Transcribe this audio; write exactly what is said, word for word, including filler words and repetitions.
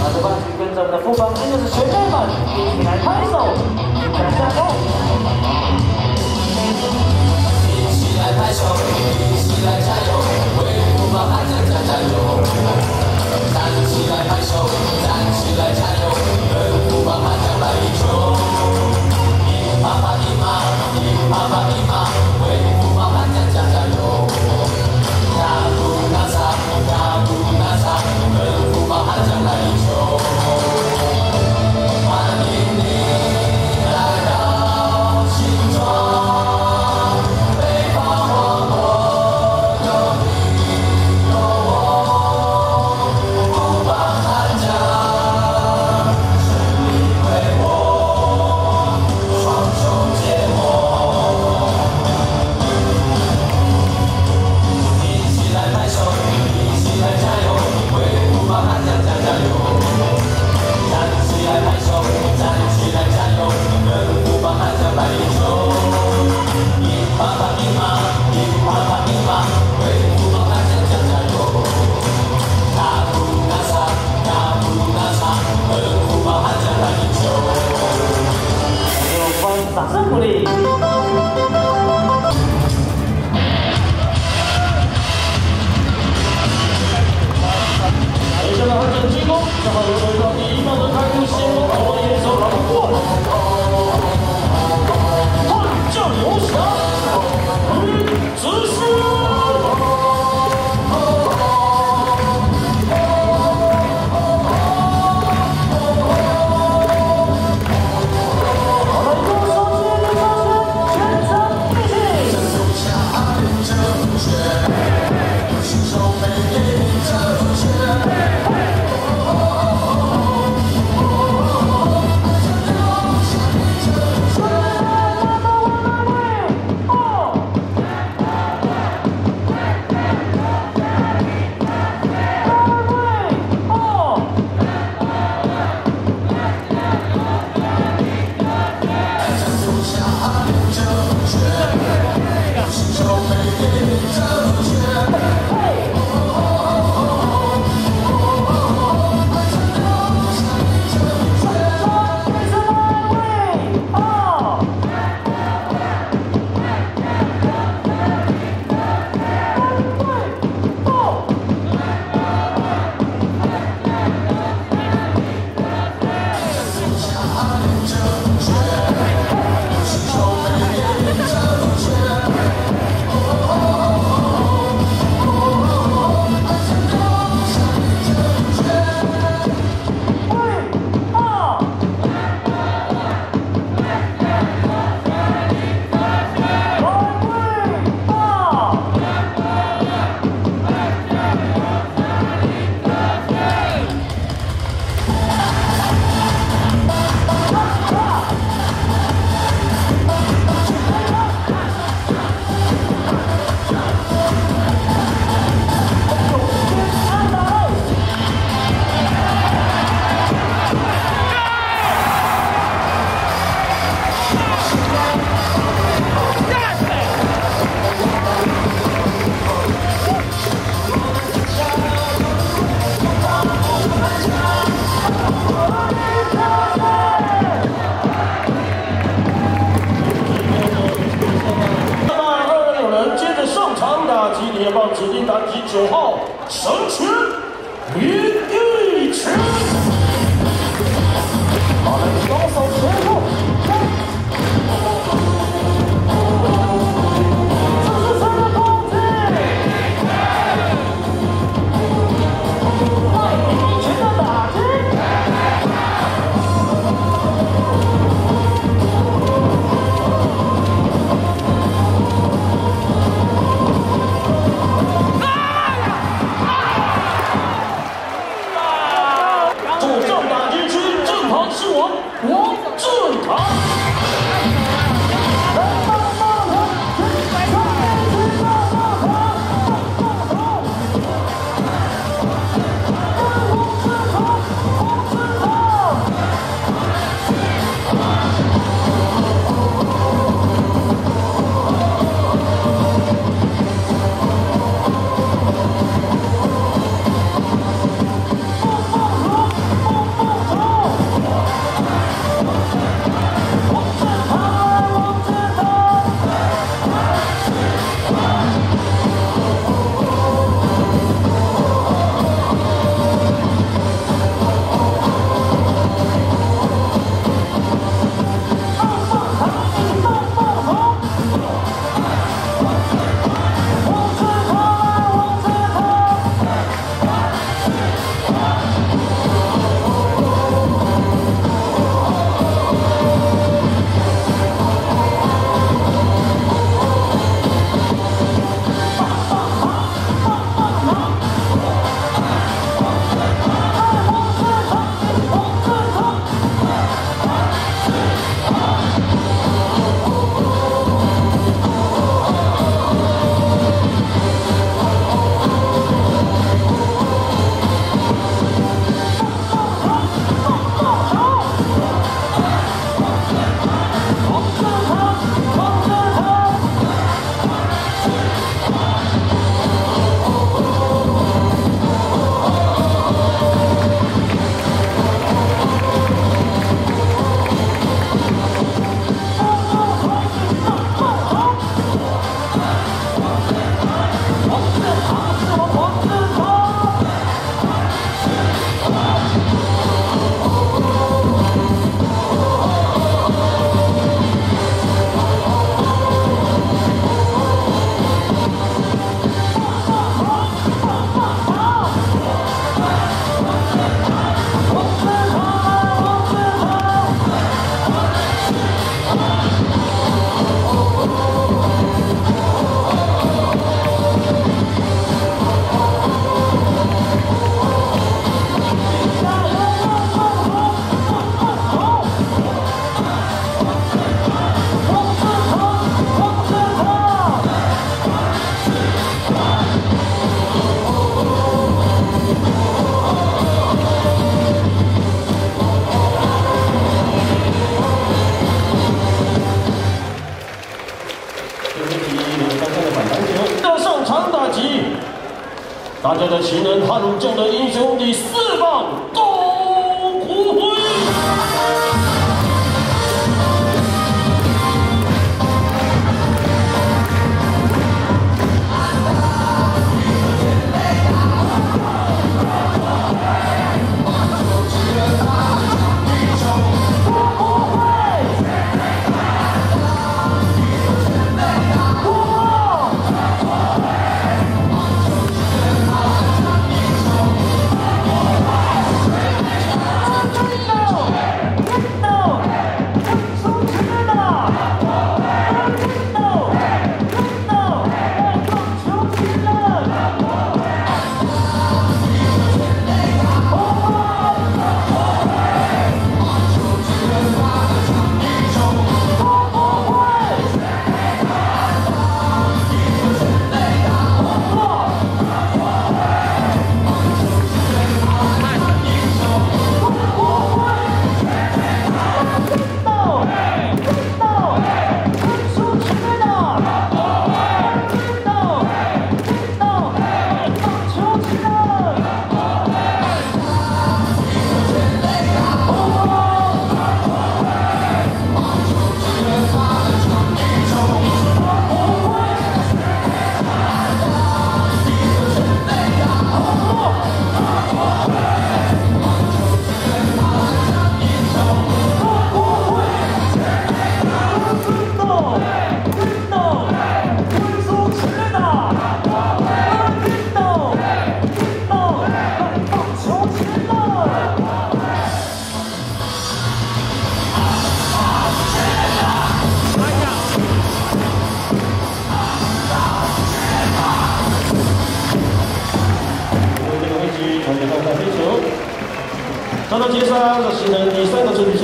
拿着冠军跟着我们的副帮，还有是学妹们一起来拍手，一起来加油！ 一起来拍手，一起来加油，为副帮喊加加加油！站起来拍手，站起来加油，跟副帮喊加来一球！一啪啪一啪，一啪啪一啪，为副帮喊加加加油！大步大撒，大步大撒，跟副帮喊加来一球！欢迎你来到新庄，北方王国有你有我，副帮喊加，胜利为我，双手结盟，一起来拍手，一起来加油，为副帮喊加加加油！站起来拍手，站起来加油，跟副帮喊加来一球！一啪啪一啪，一啪啪一啪，为副帮喊加加加油！大步大撒，大步大撒，跟副帮喊加来一球！ 给我们掌声鼓励！接下来换成进攻，正好由回到第一棒的开幕先锋左野手扛过来，悍将游侠，李子勋。好了，右手接着上身，全场一起。 新手背给你这绝。 情人悍将的英雄第四棒高国辉。 传给上下飞球，到了接杀，这形成第三个出局。